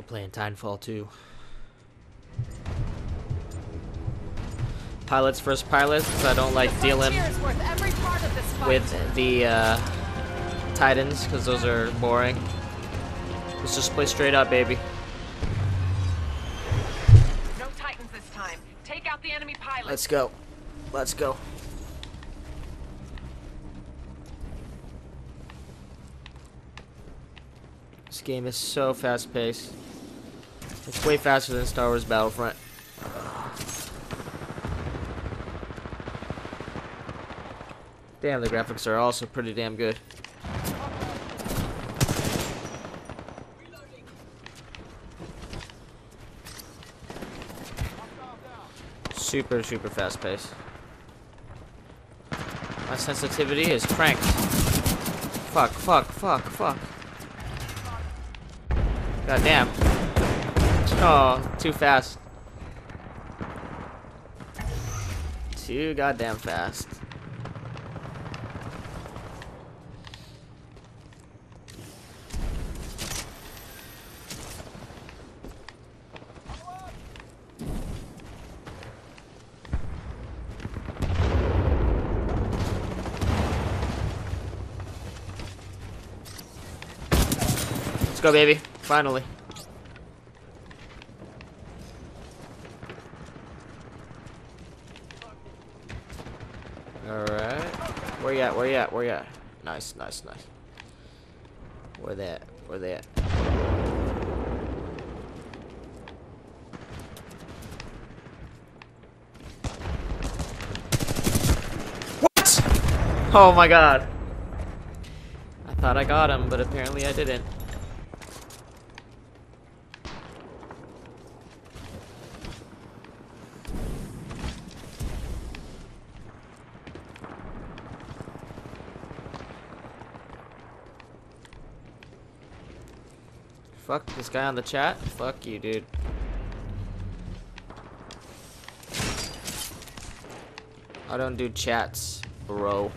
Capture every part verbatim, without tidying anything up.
Playing Titanfall two. Pilots versus pilots, because I don't like dealing with the uh, Titans, because those are boring. Let's just play straight up, baby. No Titans this time. Take out the enemy pilots. Let's go. Let's go. This game is so fast-paced. It's way faster than Star Wars Battlefront. Damn, the graphics are also pretty damn good. Super, super fast-paced. My sensitivity is cranked. Fuck, fuck, fuck, fuck. God damn. Oh, too fast. Too goddamn fast. Let's go, baby. Finally. Alright. Where you at? Where you at? Where you at? Nice, nice, nice. Where they at? Where they at? What? Oh my god. I thought I got him, but apparently I didn't. Fuck this guy on the chat. Fuck you, dude. I don't do chats, bro.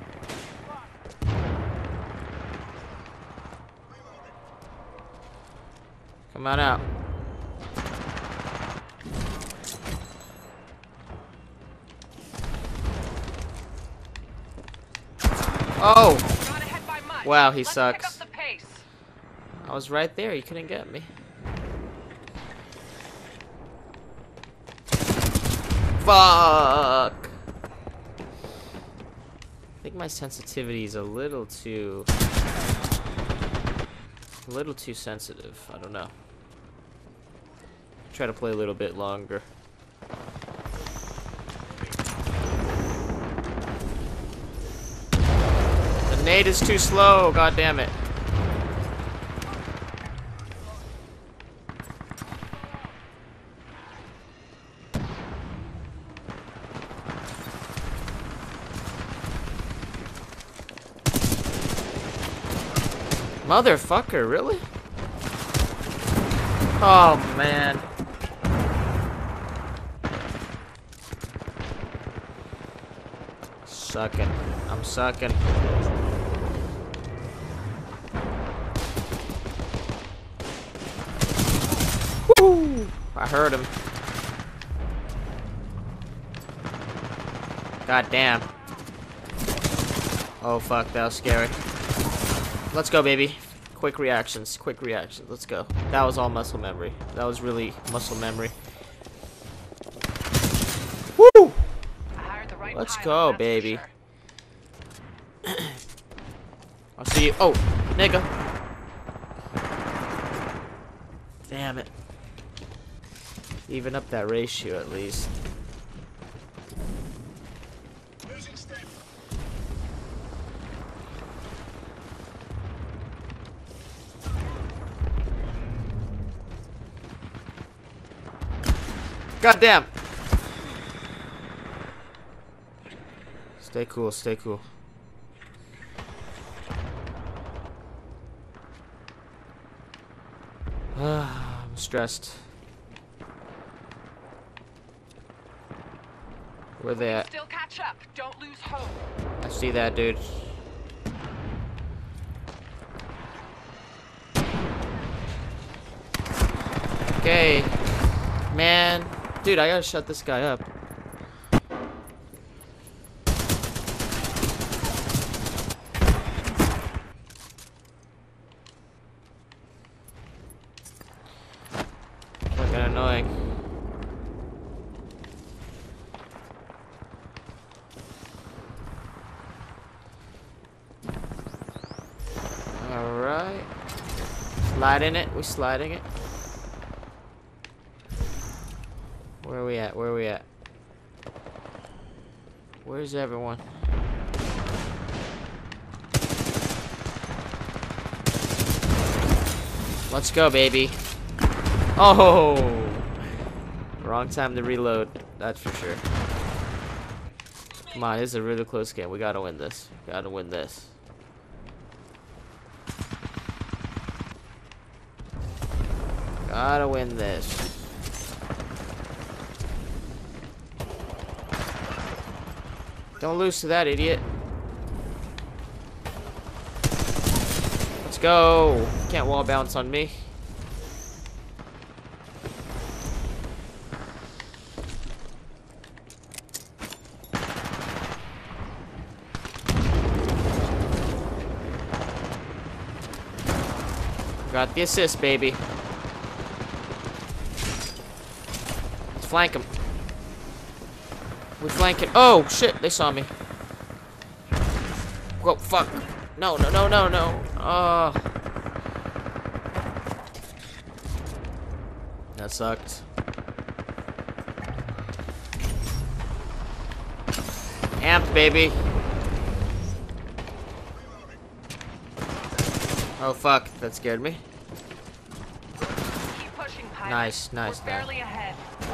Come on out. Oh! Wow, he sucks. I was right there, you couldn't get me. Fuck! I think my sensitivity is a little too... a little too sensitive, I don't know. Try to play a little bit longer. The nade is too slow, god damn it. Motherfucker, really? Oh, man. Sucking. I'm sucking. Woo! I heard him. God damn. Oh, fuck. That was scary. Let's go, baby. Quick reactions. Quick reactions. Let's go. That was all muscle memory. That was really muscle memory. Woo! Let's go, baby. I'll see you. Oh, nigga. Damn it. Even up that ratio at least. God damn. Stay cool, stay cool. I'm stressed. Where they at? Still catch up. Don't lose hope. I see that, dude. Okay. Man. Dude, I gotta shut this guy up. Fucking annoying. Alright. Sliding it. We sliding it. Where are we at? Where are we at? Where's everyone? Let's go, baby. Oh! Wrong time to reload. That's for sure. Come on, this is a really close game. We gotta win this. Gotta win this. Gotta win this. Don't lose to that idiot. Let's go. Can't wall bounce on me. Got the assist, baby. Let's flank him. We flank it. Oh shit! They saw me. Whoa! Fuck! No! No! No! No! No! Oh, that sucked. Amped, baby. Oh fuck! That scared me. Keep pushing, pilot. Nice, nice, We're barely ahead.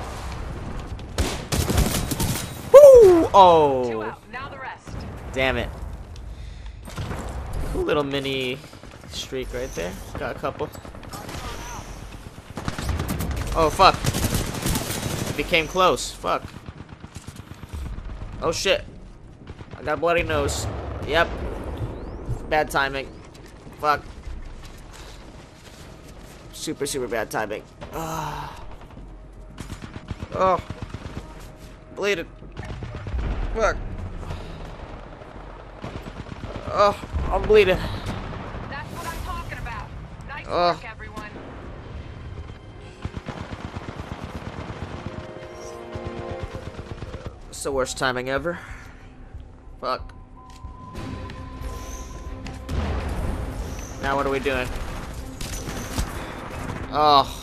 Woo! Two Oh! out. Now the rest. Damn it. Cool little mini streak right there. Got a couple. Oh, fuck. It became close. Fuck. Oh, shit. I got a bloody nose. Yep. Bad timing. Fuck. Super, super bad timing. Ah. Oh. Bleeding. Fuck. Oh, I'm bleeding. That's what I'm talking about. Nice Oh. work, everyone. It's the worst timing ever. Fuck. Now what are we doing? Oh.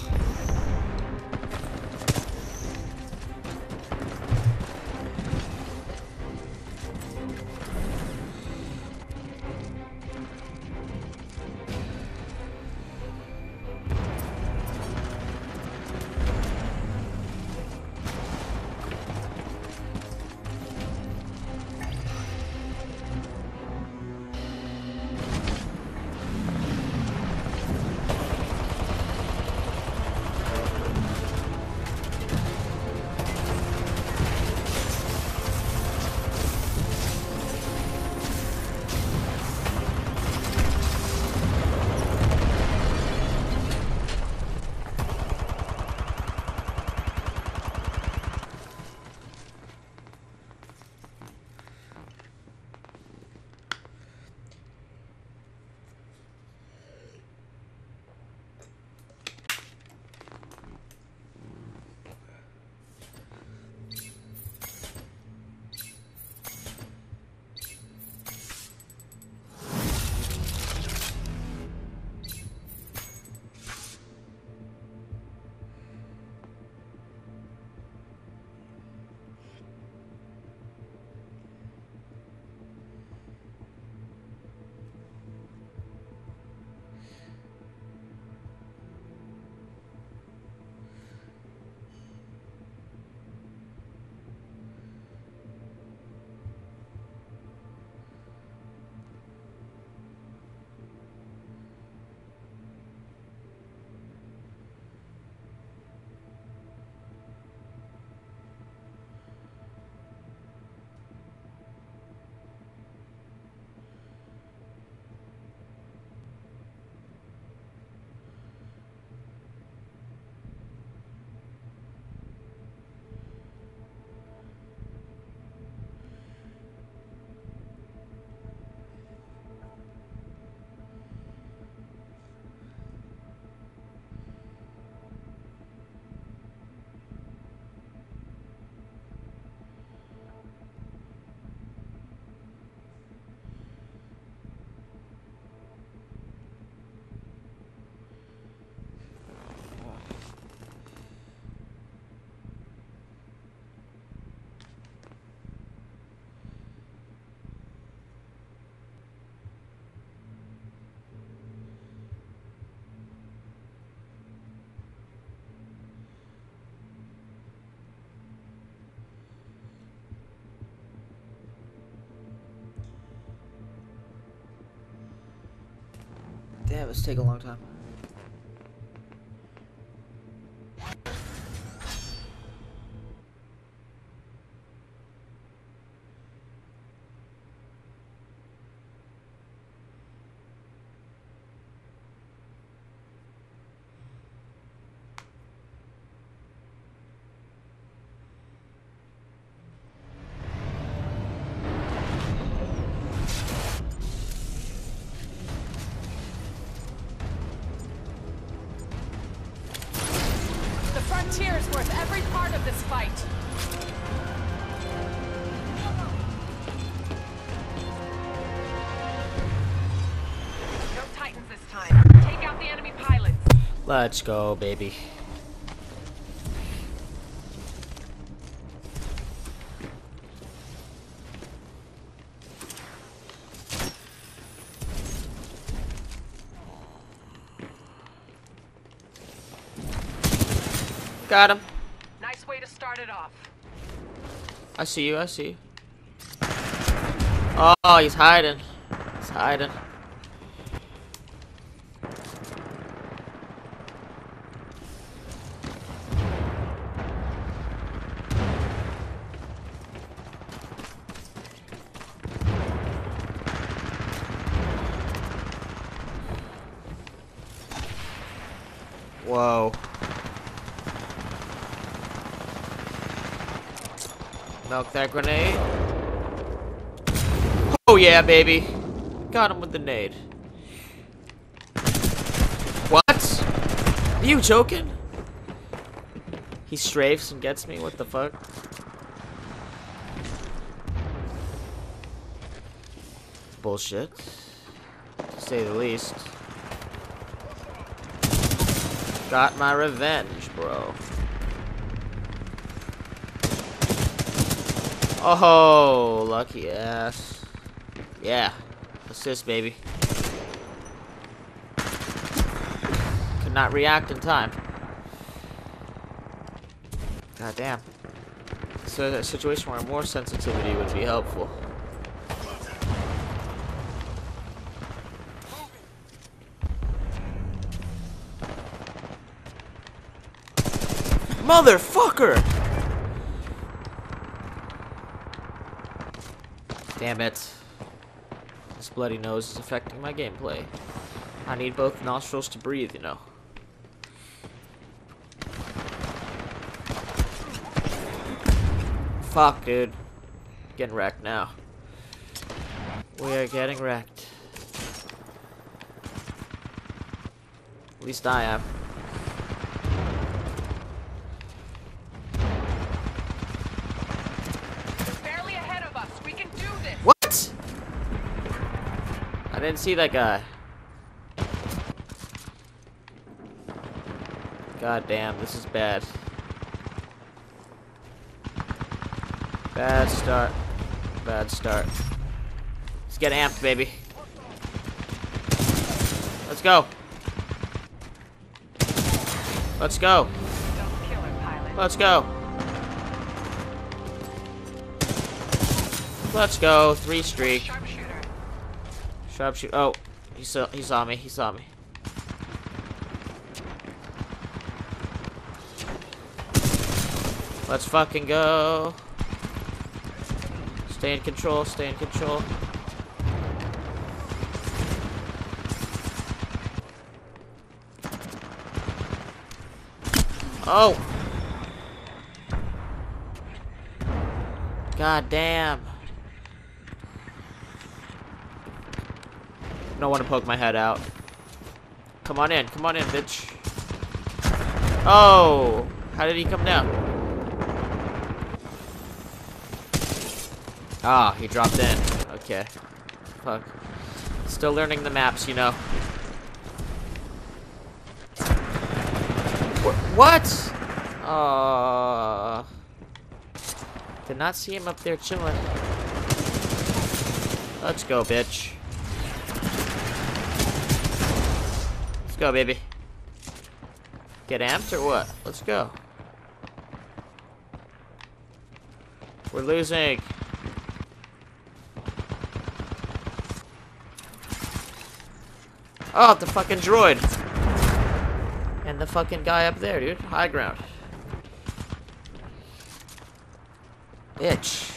Damn, it's taking a long time. Frontier is worth every part of this fight. No Titans this time. Take out the enemy pilots. Let's go, baby. Got him. Nice way to start it off. I see you, I see you. Oh, he's hiding. He's hiding. Whoa. Milk that grenade. Oh yeah, baby. Got him with the nade. What? Are you joking? He strafes and gets me? What the fuck? Bullshit. To say the least. Got my revenge, bro. Oh, lucky ass. Yeah. Assist, baby. Could not react in time. God damn. So a situation where more sensitivity would be helpful. Motherfucker! Damn it. This bloody nose is affecting my gameplay. I need both nostrils to breathe, you know. Fuck, dude. Getting wrecked now. We are getting wrecked. At least I am. I didn't see that guy. God damn, this is bad. Bad start. Bad start. Let's get amped, baby. Let's go. Let's go. Don't kill him, pilot. Let's go. Let's go. Three streak. Sharpshooter. Sharpshooter. Oh, he saw. He saw me. He saw me. Let's fucking go. Stay in control. Stay in control. Oh. God damn. Don't want to poke my head out. Come on in, come on in, bitch. Oh, how did he come down? Ah, he dropped in. Okay. Fuck. Still learning the maps, you know. Wh what? Uh, did not see him up there chilling. Let's go, bitch. Go, baby. Get amped or what? Let's go. We're losing. Oh, the fucking droid. And the fucking guy up there, dude. High ground. Itch.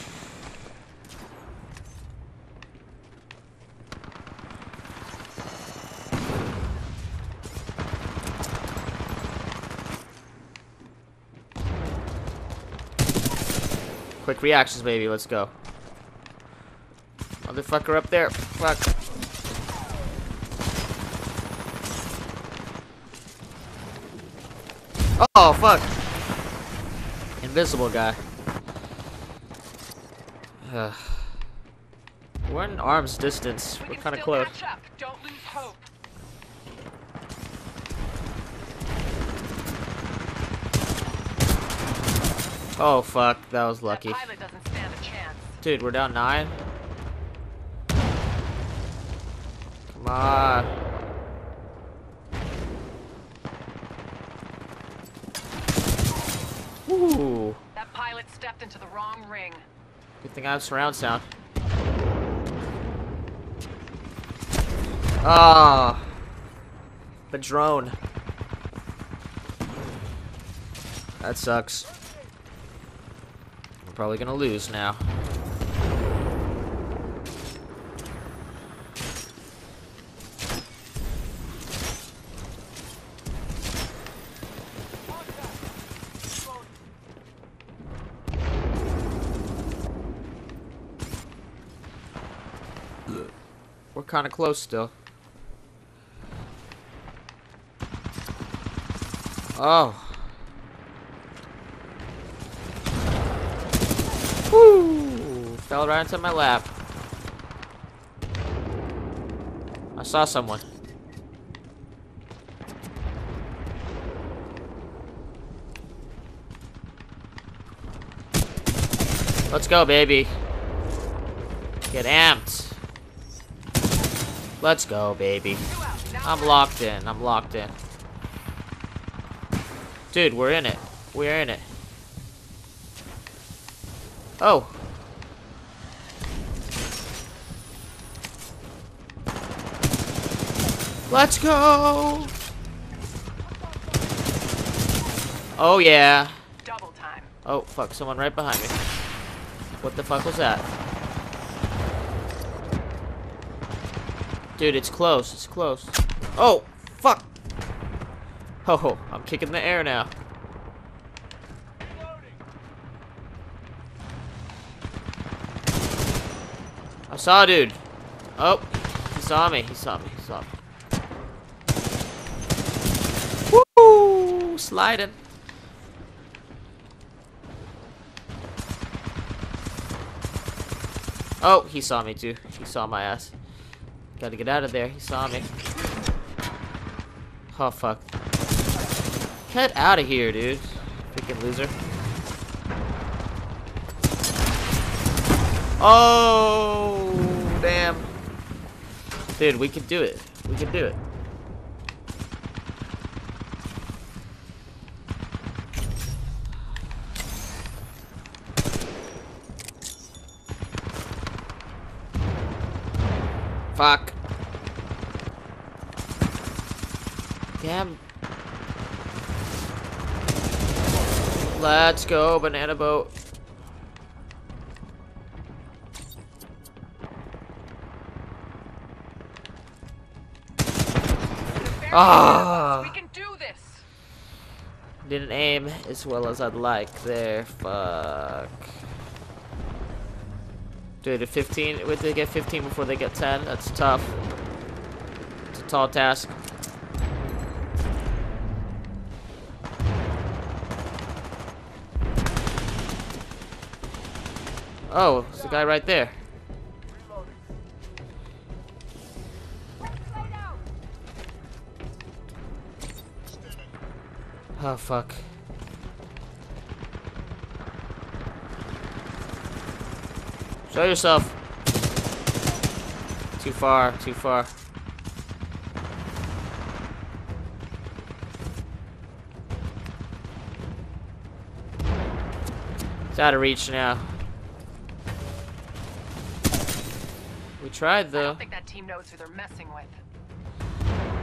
Quick reactions, baby. Let's go. Motherfucker up there. Fuck. Oh, fuck. Invisible guy. Ugh. We're in arm's distance. We We're can kind of still close. catch up. Don't lose hope. Oh, fuck. That was lucky. That pilot doesn't stand a chance. Dude, we're down nine. Come on. Ooh. That pilot stepped into the wrong ring. Good thing I have surround sound. Ah. The drone. That sucks. We're probably gonna lose now. We're kind of close still. Oh. Woo! Fell right into my lap. I saw someone. Let's go, baby. Get amped. Let's go, baby. I'm locked in. I'm locked in. Dude, we're in it. We're in it. Oh. Let's go. Oh, yeah. Double time. Oh, fuck. Someone right behind me. What the fuck was that? Dude, it's close. It's close. Oh, fuck. Oh, I'm kicking the air now. I saw a dude. Oh, he saw me. He saw me. He saw me. Woo! Sliding. Oh, he saw me too. He saw my ass. Gotta get out of there. He saw me. Oh, fuck. Get out of here, dude. Freaking loser. Oh, damn. Dude, we can do it. We can do it. Fuck. Damn. Let's go, banana boat. Ah! We can do this. Didn't aim as well as I'd like there. Fuck. Dude, at fifteen, would they get fifteen before they get ten? That's tough. It's a tall task. Oh, there's a guy right there. Oh, fuck. Show yourself. Too far, too far. It's out of reach now. We tried I though. don't think that team knows who they're messing with.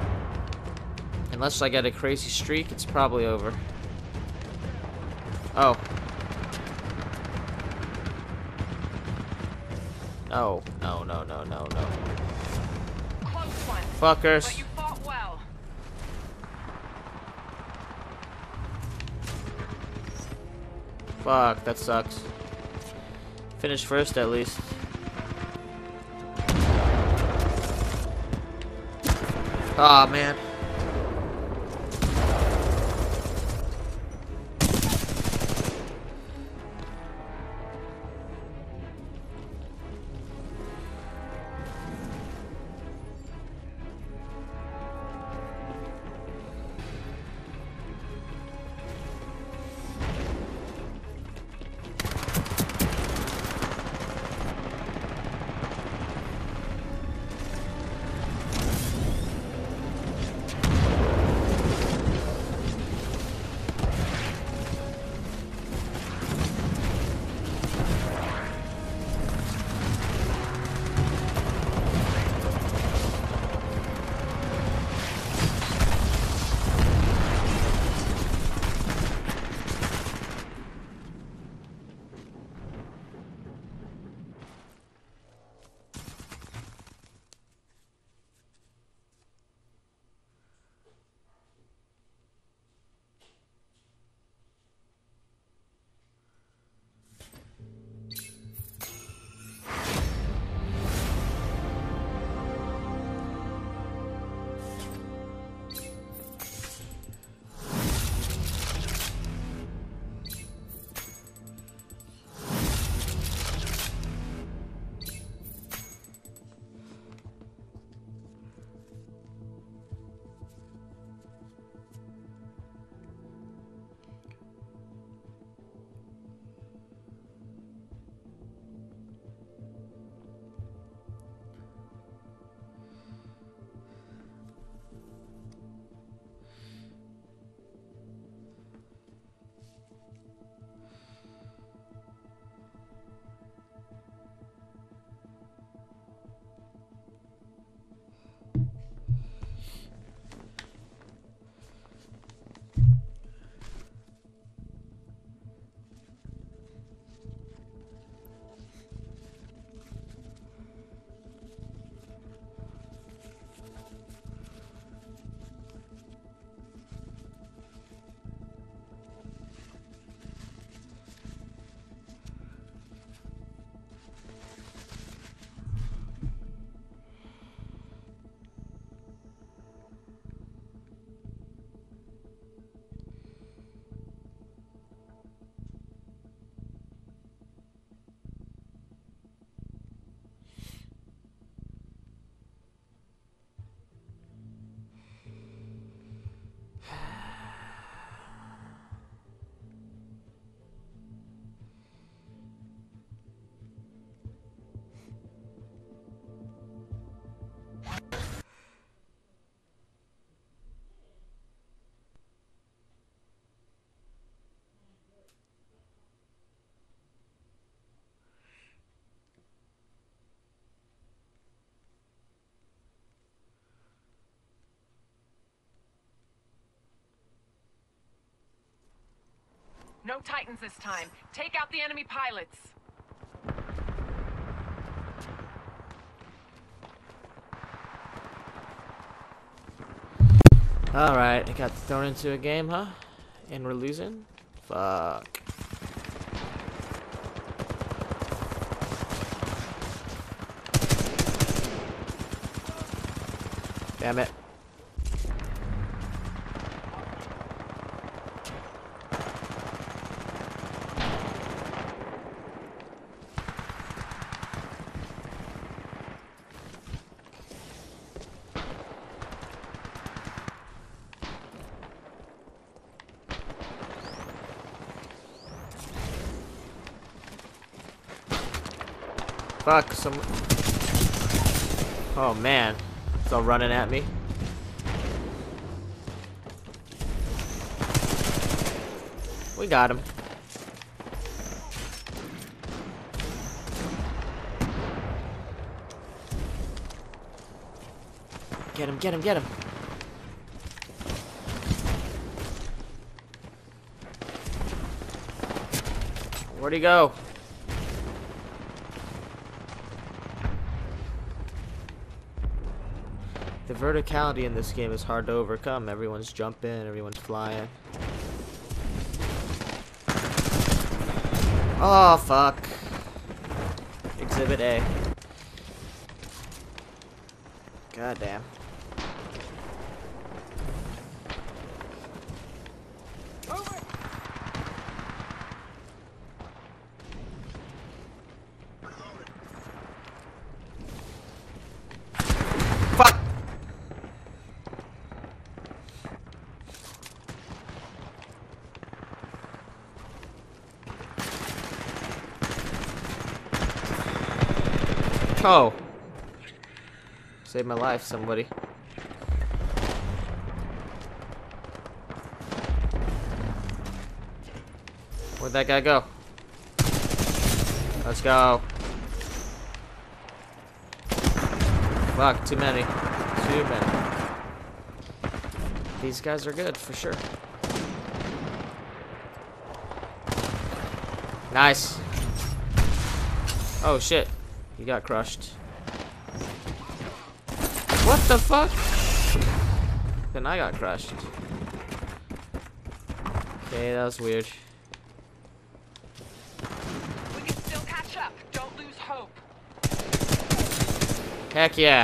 Unless I get a crazy streak, it's probably over. Oh. No, no, no, no, no, no. Close one. Fuckers. But you fought well. Fuck, that sucks. Finish first at least. Aw, oh, man. No Titans this time. Take out the enemy pilots. Alright, I got thrown into a game, huh? And we're losing? Fuck. Damn it. Fuck, some... Oh man, it's all running at me. We got him. Get him, get him, get him. Where'd he go? The verticality in this game is hard to overcome. Everyone's jumping, everyone's flying. Oh, fuck. Exhibit A. God damn. Fuck! Oh. Saved my life, somebody. Where'd that guy go? Let's go. Fuck, too many. Too many. These guys are good, for sure. Nice. Oh, shit. He got crushed. What the fuck? Then I got crushed. Okay, that was weird. We can still catch up. Don't lose hope. Heck yeah.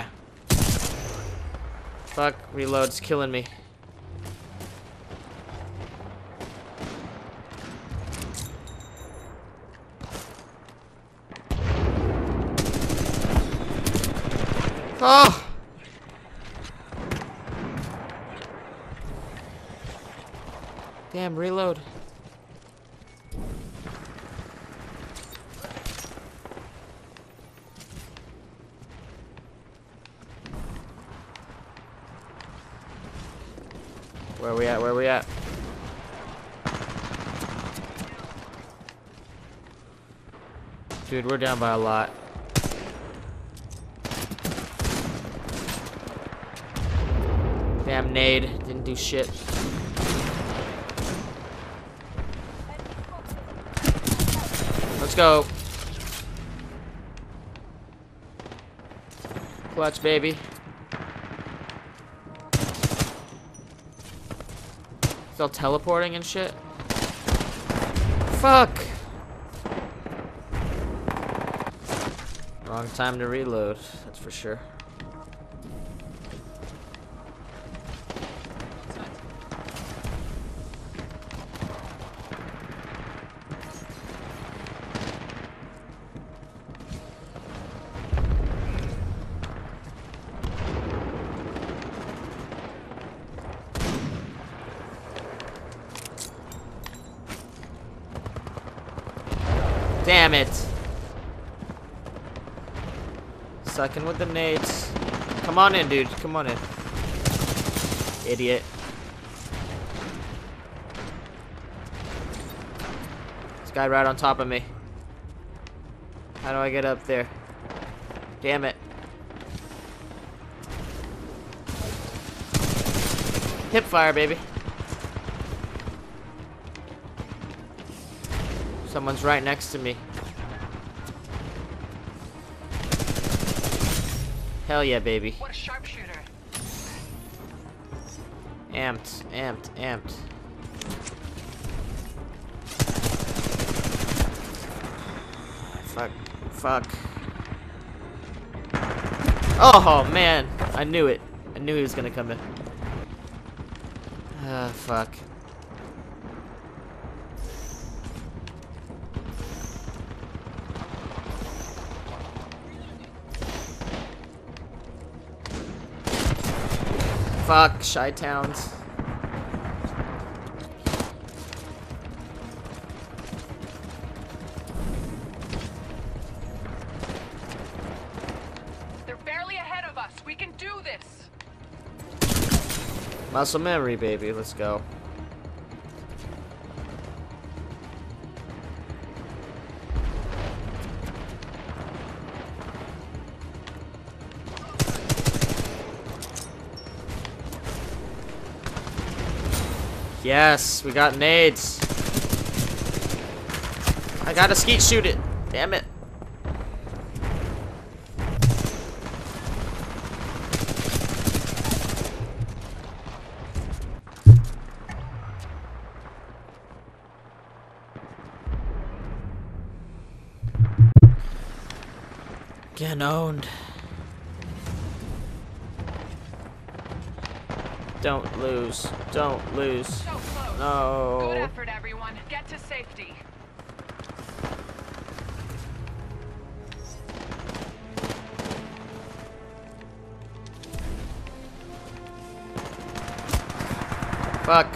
Fuck, reload's killing me. Oh! Damn, reload. Where we at? Where we at? Dude, we're down by a lot. Damn nade, didn't do shit. Let's go. Clutch, baby. Still teleporting and shit. Fuck. Wrong time to reload, that's for sure. Damn it. Sucking with the nades. Come on in, dude. Come on in. Idiot. This guy right on top of me. How do I get up there? Damn it. Hip fire, baby. Someone's right next to me. Hell yeah, baby. What a sharpshooter. Amped, amped, amped. Fuck, fuck. Oh man, I knew it. I knew he was gonna come in. Ah, fuck. Fuck, Shy Towns. They're barely ahead of us. We can do this. Muscle memory, baby. Let's go. Yes, we got nades. I gotta skeet shoot it. Damn it. Getting owned. Don't lose. Don't lose. So close. No. Good effort, everyone. Get to safety. Fuck.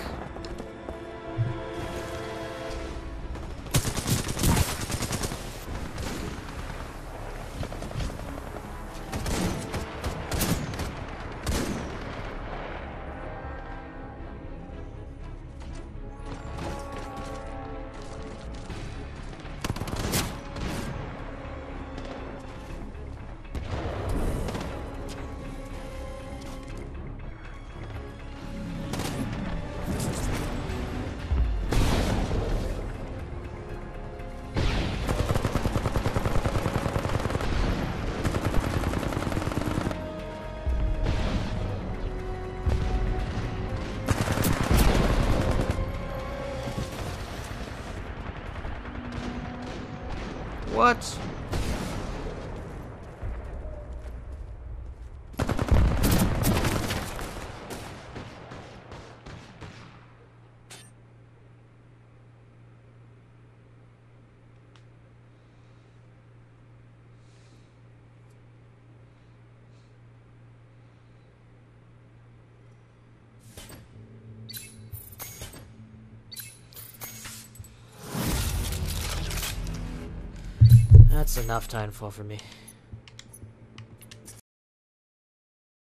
What? That's enough Titanfall for me.